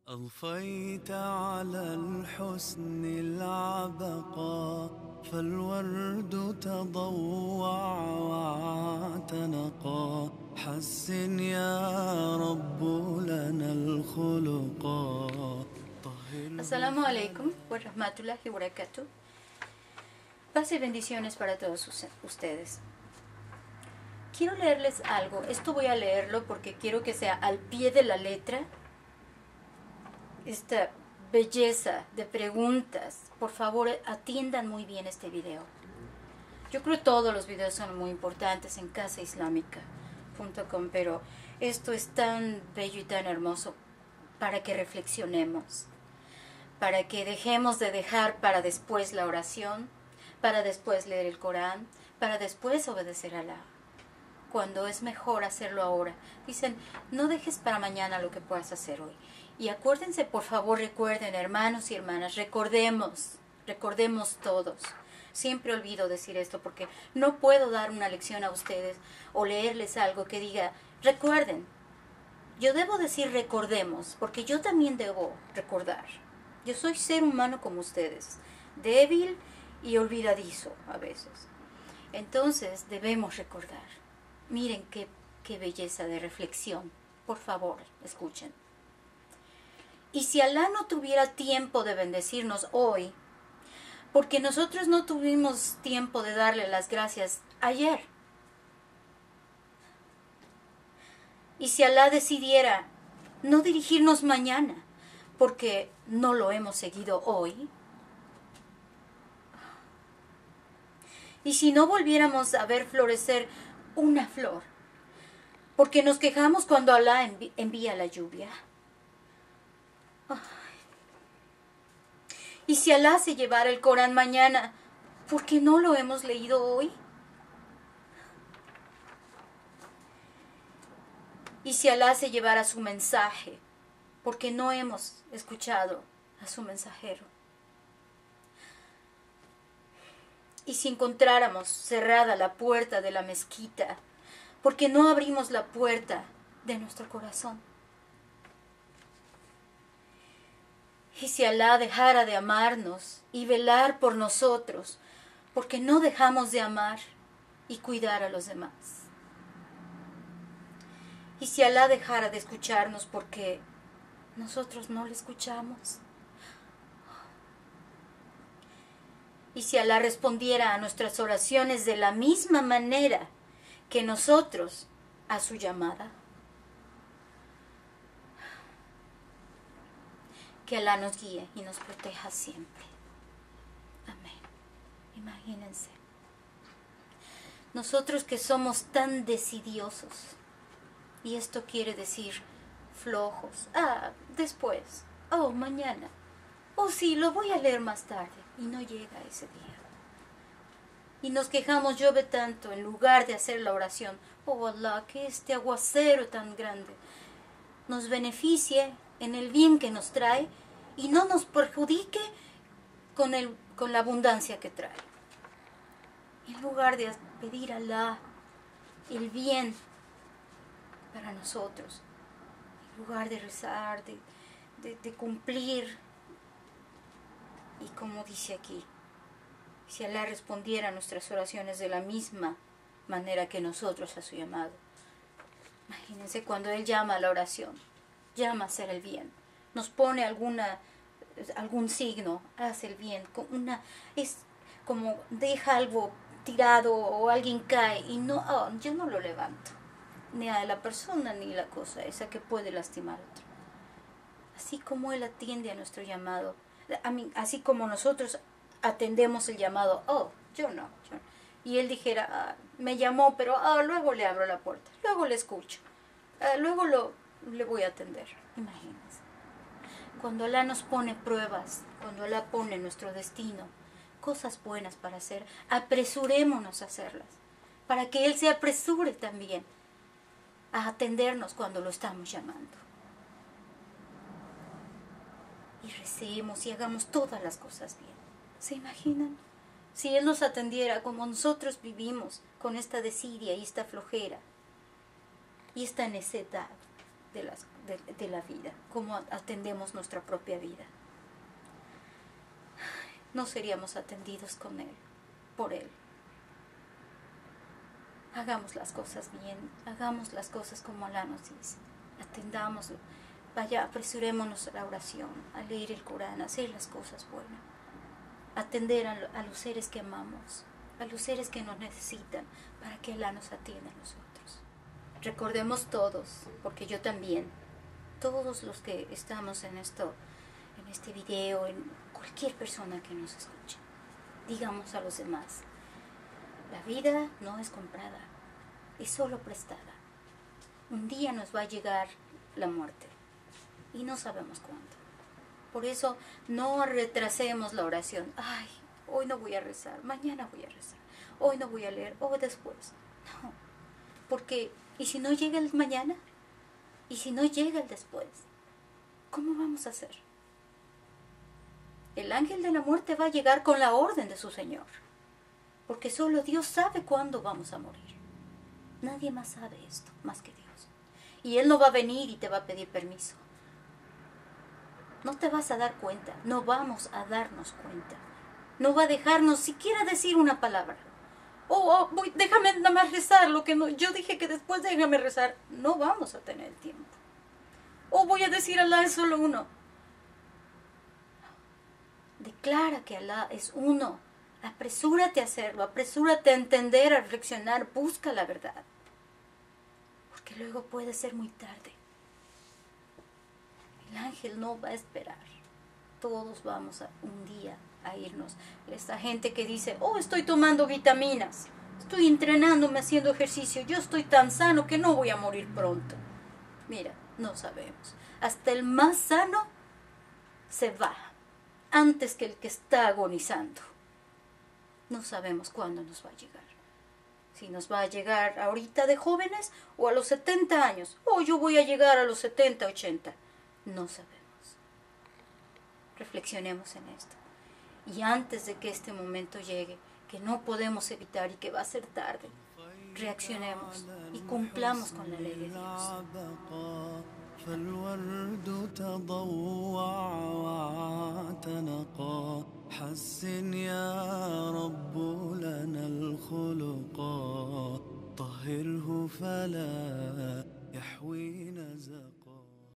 أضفيت على الحسن العبقى فالورد تضوع واعتنقا حسن يا رب لنا الخلقا. Assalamu alaikum wa rahmatullahi wa barakatuh. Paz y bendiciones para todos ustedes. Quiero leerles algo. Esto voy a leerlo porque quiero que sea al pie de la letra. Esta belleza de preguntas. Por favor, atiendan muy bien este video. Yo creo que todos los videos son muy importantes en casaislámica.com, pero esto es tan bello y tan hermoso para que reflexionemos, para que dejemos de dejar para después la oración, para después leer el Corán, para después obedecer a Alá, cuando es mejor hacerlo ahora. Dicen, no dejes para mañana lo que puedas hacer hoy. Y acuérdense, por favor, recuerden, hermanos y hermanas, recordemos todos. Siempre olvido decir esto porque no puedo dar una lección a ustedes o leerles algo que diga, recuerden. Yo debo decir recordemos, porque yo también debo recordar. Yo soy ser humano como ustedes, débil y olvidadizo a veces. Entonces debemos recordar. Miren qué belleza de reflexión. Por favor, escuchen. Y si Alá no tuviera tiempo de bendecirnos hoy, porque nosotros no tuvimos tiempo de darle las gracias ayer. Y si Alá decidiera no dirigirnos mañana, porque no lo hemos seguido hoy. Y si no volviéramos a ver florecer una flor, porque nos quejamos cuando Alá envía la lluvia. Y si Alá se llevara el Corán mañana, ¿por qué no lo hemos leído hoy? Y si Alá se llevara su mensaje, ¿por qué no hemos escuchado a su mensajero? Y si encontráramos cerrada la puerta de la mezquita, ¿por qué no abrimos la puerta de nuestro corazón? Y si Alá dejara de amarnos y velar por nosotros, ¿por qué no dejamos de amar y cuidar a los demás? Y si Alá dejara de escucharnos, ¿por qué nosotros no le escuchamos? Y si Alá respondiera a nuestras oraciones de la misma manera que nosotros a su llamada, que Alá nos guíe y nos proteja siempre. Amén. Imagínense. Nosotros que somos tan decidiosos, y esto quiere decir flojos. Después. Mañana. Sí, lo voy a leer más tarde. Y no llega ese día. Y nos quejamos, llueve tanto, en lugar de hacer la oración. Allah, que este aguacero tan grande nos beneficie en el bien que nos trae y no nos perjudique con la abundancia que trae. En lugar de pedir a Alá el bien para nosotros, en lugar de rezar, de cumplir. Y como dice aquí, si Alá respondiera a nuestras oraciones de la misma manera que nosotros a su llamado. Imagínense cuando Él llama a la oración, llama a hacer el bien, nos pone algún signo, hace el bien, es como deja algo tirado o alguien cae y no, yo no lo levanto, ni a la persona ni la cosa esa que puede lastimar a otro. Así como Él atiende a nuestro llamado, así como nosotros atendemos el llamado, yo no. Y Él dijera, me llamó, pero luego le abro la puerta, luego le escucho, luego le voy a atender. Imagínense. Cuando Alá nos pone pruebas, cuando Alá pone nuestro destino, cosas buenas para hacer, apresurémonos a hacerlas, para que Él se apresure también a atendernos cuando lo estamos llamando. Y recemos y hagamos todas las cosas bien. ¿Se imaginan? Si Él nos atendiera como nosotros vivimos, con esta desidia y esta flojera y esta necedad de la vida, cómo atendemos nuestra propia vida. No seríamos atendidos con Él, por Él. Hagamos las cosas bien, hagamos las cosas como Alá nos dice. Atendámoslo. Vaya, apresurémonos a la oración, a leer el Corán, a hacer las cosas buenas. Atender a los seres que amamos, a los seres que nos necesitan, para que Alá nos atienda a nosotros. Recordemos todos, porque yo también, todos los que estamos en este video, en cualquier persona que nos escuche, digamos a los demás, la vida no es comprada, es solo prestada. Un día nos va a llegar la muerte y no sabemos cuándo. Por eso no retrasemos la oración. Ay, hoy no voy a rezar, mañana voy a rezar, hoy no voy a leer, o después. No, porque ¿y si no llega el mañana? ¿Y si no llega el después? ¿Cómo vamos a hacer? El ángel de la muerte va a llegar con la orden de su Señor, porque solo Dios sabe cuándo vamos a morir. Nadie más sabe esto, más que Dios. Y Él no va a venir y te va a pedir permiso. No te vas a dar cuenta, no vamos a darnos cuenta. No va a dejarnos siquiera decir una palabra. Déjame nada más rezar lo que no, yo dije que después déjame rezar. No vamos a tener tiempo. Voy a decir Alá es solo uno. Declara que Alá es uno. Apresúrate a hacerlo, apresúrate a entender, a reflexionar, busca la verdad. Porque luego puede ser muy tarde. El ángel no va a esperar. Todos vamos un día a irnos. Esta gente que dice, estoy tomando vitaminas, estoy entrenándome, haciendo ejercicio, yo estoy tan sano que no voy a morir pronto. Mira, no sabemos. Hasta el más sano se va antes que el que está agonizando. No sabemos cuándo nos va a llegar. Si nos va a llegar ahorita de jóvenes o a los 70 años. Yo voy a llegar a los 70, 80. No sabemos. Reflexionemos en esto. Y antes de que este momento llegue, que no podemos evitar y que va a ser tarde, reaccionemos y cumplamos con la ley de Dios. فالورد تضوع واعتنقا حسن يا رب لنا الخلقا طهره فلا يحوي نزقا